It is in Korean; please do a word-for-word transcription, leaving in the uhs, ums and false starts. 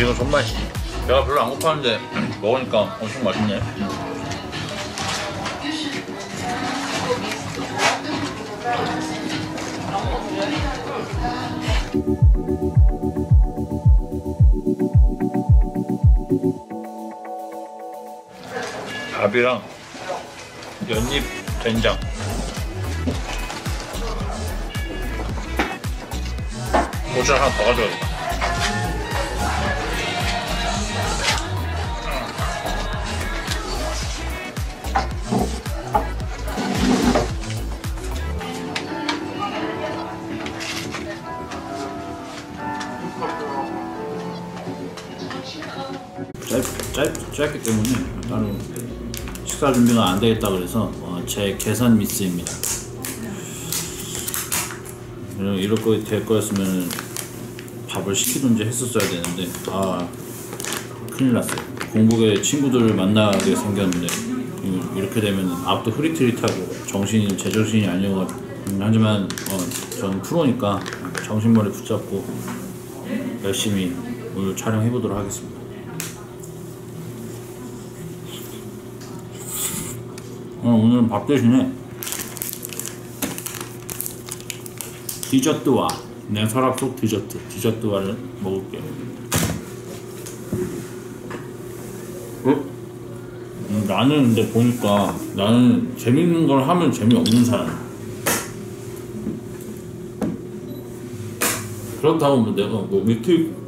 지금 손맛이지. 배가 별로 안 고팠는데 먹으니까 엄청 맛있네. 밥이랑 연잎 된장. 고추를 하나 더 가져야겠다. 짧, 짧, 짧기 때문에 따로 식사 준비가 안 되겠다 그래서 어, 제 계산 미스입니다. 이럴 거 될 거였으면 밥을 시키든지 했었어야 되는데 아 큰일 났어요. 공복에 친구들을 만나게 생겼는데 이렇게 되면 앞도 흐릿흐릿하고 정신이 제정신이 아니어가지고 하지만 어, 저는 프로니까 정신머리 붙잡고 열심히 오늘 촬영해보도록 하겠습니다. 어, 오늘은 밥 대신에 디저트와 내 서랍 속 디저트 디저트와를 먹을게요. 어? 음, 나는 근데 보니까 나는 재밌는 걸 하면 재미없는 사람. 그렇다고 뭐 내가 뭐 위트